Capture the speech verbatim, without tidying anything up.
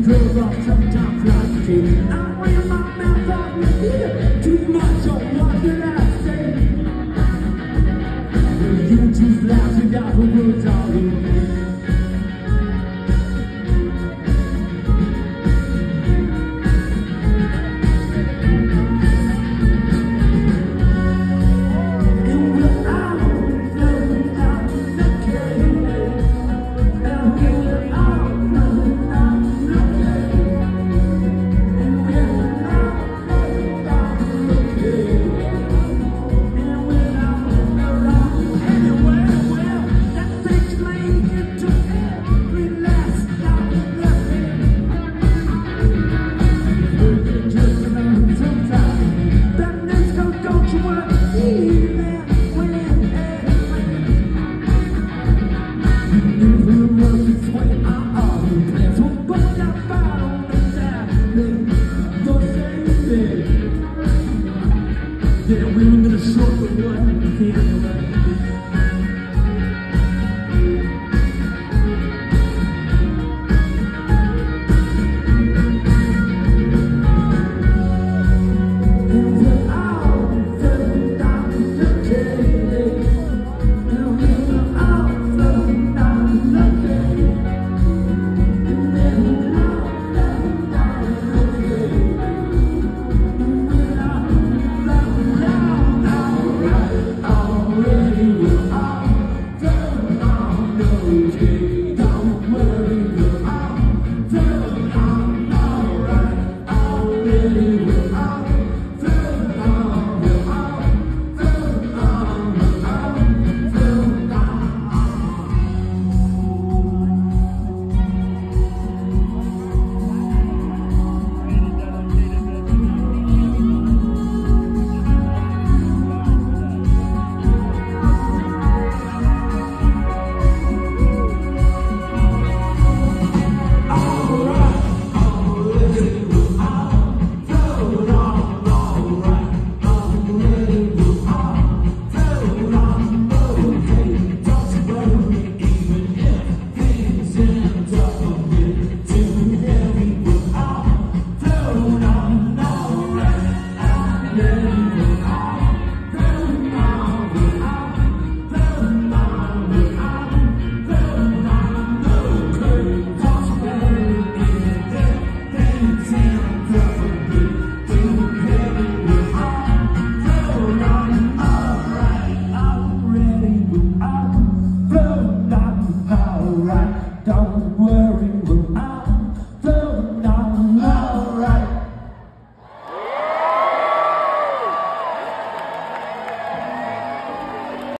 drove off sometimes like tea. I ran my mouth off with beer. Too much on what did I say? You too loud, you got the words all in me. Yeah, we were gonna short the one here. Don't worry, we're out.